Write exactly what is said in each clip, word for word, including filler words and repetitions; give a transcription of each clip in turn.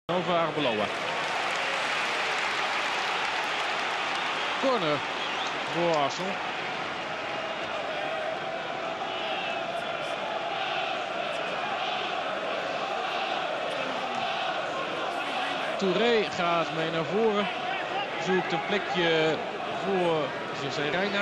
Over Arbeloa. Corner voor Arsenal. Touré gaat mee naar voren. Zoekt een plekje voor José Reina.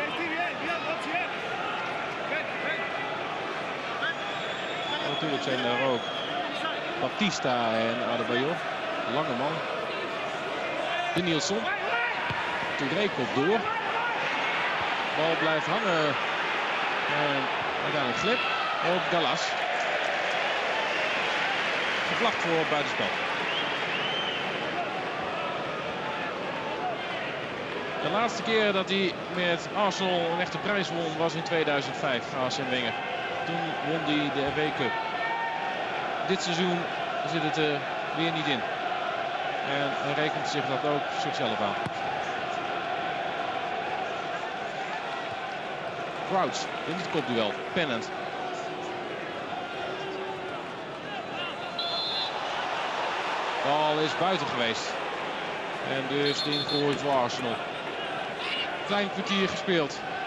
Natuurlijk zijn daar ook Baptista en Adebayor. Lange man. De Nielsen. Touré komt door. Bal blijft hangen. En uiteindelijk glip op Gallas. Gevlacht voor buitenspel. De laatste keer dat hij met Arsenal een echte prijs won was in tweeduizend vijf. Arsène Wenger. Toen won hij de F A Cup. Dit seizoen zit het er weer niet in. En hij rekent zich dat ook zichzelf aan. Crouch in het kopduel. Pennant. Bal is buiten geweest. En dus de ingooi voor Arsenal. Klein kwartier gespeeld.